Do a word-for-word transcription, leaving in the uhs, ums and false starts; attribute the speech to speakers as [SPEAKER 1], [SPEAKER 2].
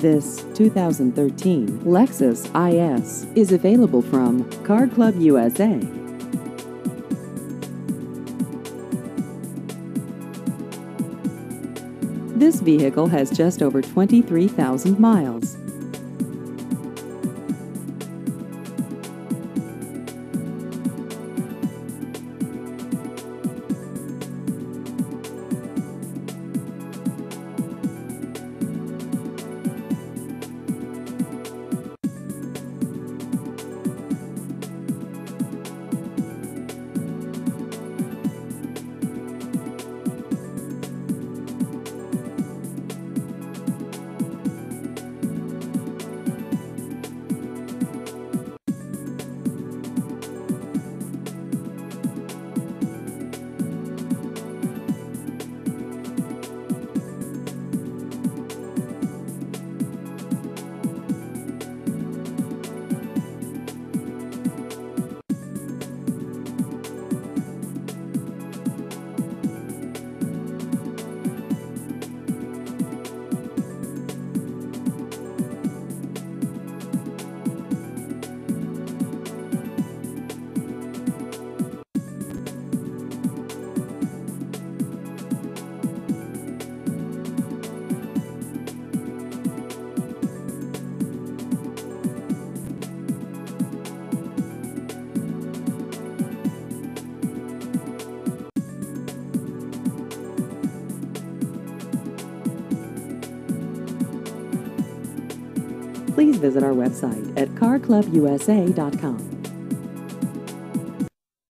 [SPEAKER 1] This two thousand thirteen Lexus I S is available from Car Club U S A. This vehicle has just over twenty-three thousand miles. Please visit our website at car club U S A dot com.